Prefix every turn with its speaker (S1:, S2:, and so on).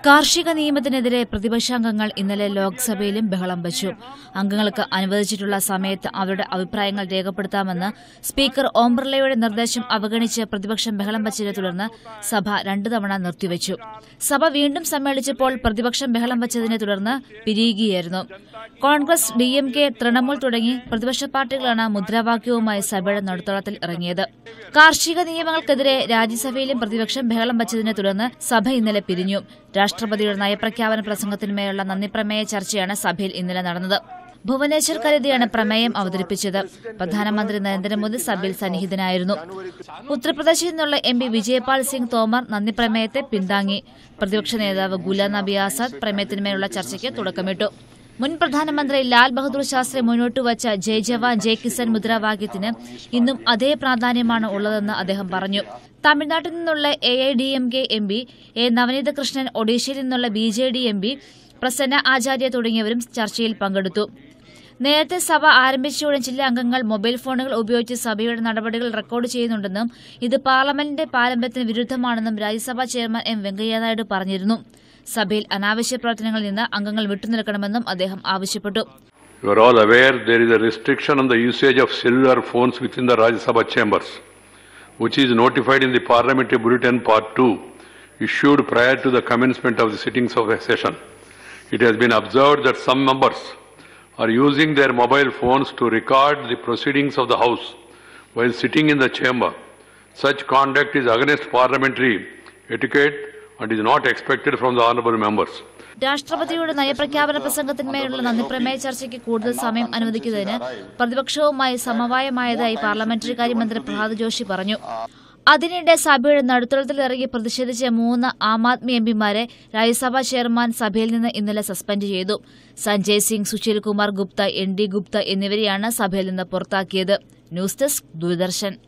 S1: കാർഷിക നിയമത്തിനെതിരെ പ്രതിപക്ഷാംഗങ്ങൾ ഇന്നലെ ലോക്സഭയിലും ബഹളം വച്ചു. അംഗങ്ങൾക്ക് അനുവദിച്ചിട്ടുള്ള സമയത്ത് അവരുടെ അഭിപ്രായങ്ങൾ രേഖപ്പെടുത്താമെന്ന് സ്പീക്കർ ഓം ബിർളയുടെ നിർദ്ദേശം അവഗണിച്ച് പ്രതിപക്ഷം ബഹളം വച്ചതിനെ തുടർന്ന് സഭ 2 തവണ നിർത്തിവച്ചു. സഭ വീണ്ടും സമ്മേളിച്ചപ്പോൾ പ്രതിപക്ഷം ബഹളം വച്ചതിനെ തുടർന്ന് പിരിയുകയായിരുന്നു. കോൺഗ്രസ്, DMK, തൃണമൂൽ തുടങ്ങി പ്രതിപക്ഷ പാർട്ടികളാണ് മുദ്രാവാക്യവുമായി സഭയുടെ നടുത്തളത്തിൽ ഇറങ്ങിയത്. കാർഷിക നിയമങ്ങൾക്കെതിരെ രാജ്യസഭയിലും പ്രതിപക്ഷം ബഹളം വച്ചതിനെ തുടർന്ന് സഭ ഇന്നലെ പിരിഞ്ഞു. രാഷ്ട്രപതിയുടെ നയപ്രഖ്യാപന പ്രസംഗത്തിന്മേലുള്ള നന്ദിപ്രമേയ ചർച്ചയാണ് സഭയിൽ ഇന്നലെ നടന്നത്. ഭുവനേശ്വർ കരുതിയാണ് പ്രമേയം അവതരിപ്പിച്ചത്. പ്രധാനമന്ത്രി നരേന്ദ്രമോദി സഭയിൽ സന്നിഹിതനായിരുന്നു. ഉത്തർപ്രദേശിൽ നിന്നുള്ള MP വിജയപാൽ സിംഗ് തോമർ നന്ദിപ്രമേയത്തെ പിന്താങ്ങി. പ്രതിപക്ഷ നേതാവ് ഗുലാം നബി ആസാദ് പ്രമേയത്തിന്മേലുള്ള ചർച്ചയ്ക്ക് തുടക്കമിട്ടു. മുൻ പ്രധാനമന്ത്രി ലാൽ ബഹദൂർ ശാസ്ത്രി മുന്നോട്ടുവച്ച ജയ് ജവാൻ ജയ് കിസാൻ മുദ്രാവാക്യത്തിന് ഇന്നും അതേ പ്രാധാന്യമാണ് ഉള്ളതെന്ന് അദ്ദേഹം പറഞ്ഞു. തമിഴ്നാട്ടിൽ നിന്നുള്ള AIDMK MP A Navaneethakrishnan, ഒഡീഷയിൽ നിന്നുള്ള BJD MP പ്രസന്ന ആചാര്യ തുടങ്ങിയവരും ചർച്ചയിൽ പങ്കെടുത്തു. നേരത്തെ സഭ ആരംഭിച്ചയുടൻ ചില അംഗങ്ങൾ മൊബൈൽ ഫോണുകൾ ഉപയോഗിച്ച് സഭയുടെ നടപടികൾ റെക്കോർഡ് ചെയ്യുന്നുണ്ടെന്നും ഇത് പാർലമെന്റിന്റെ പാരമ്പര്യത്തിന് വിരുദ്ധമാണെന്നും രാജ്യസഭാ ചെയർമാൻ M. വെങ്കയ്യ നായിഡു പറഞ്ഞിരുന്നു. സഭയിൽ അനാവശ്യ പ്രവർത്തനങ്ങളിൽ നിന്ന് അംഗങ്ങൾ വിട്ടുനിൽക്കണമെന്നും അദ്ദേഹം ആവശ്യപ്പെട്ടു.
S2: You are all aware there is a restriction on the usage of cellular phones within the Rajya Sabha chambers, which is notified in the Parliamentary Bulletin Part 2, issued prior to the commencement of the sittings of the session. It has been observed that some members are using their mobile phones to record the proceedings of the House while sitting in the chamber. Such conduct is against parliamentary etiquette and is not expected from the honourable members.
S1: രാഷ്ട്രപതിയുടെ നയപ്രഖ്യാപന പ്രസംഗത്തിന്മേലുള്ള നന്ദിപ്രമേയ ചർച്ചയ്ക്ക് കൂടുതൽ സമയം അനുവദിക്കുന്നതിന് പ്രതിപക്ഷവുമായി സമവായമായതായി parliamentary കാര്യമന്ത്രി പ്രഹ്ലാദ് ജോഷി പറഞ്ഞു. അതിനിടെ സഭയുടെ നടുത്തളത്തിലിറങ്ങി പ്രതിഷേധിച്ച 3 ആം ആദ്മി MPമാരെ രാജ്യസഭാ ചെയർമാൻ സഭയിൽ നിന്ന് ഇന്നലെ സസ്പെൻഡ് ചെയ്തു. സഞ്ജയ് സിംഗ്, സുശീൽ കുമാർ ഗുപ്ത, ND ഗുപ്ത എന്നിവരെയാണ് സഭയിൽ നിന്ന് പുറത്താക്കിയത്. News desk, Doordarshan.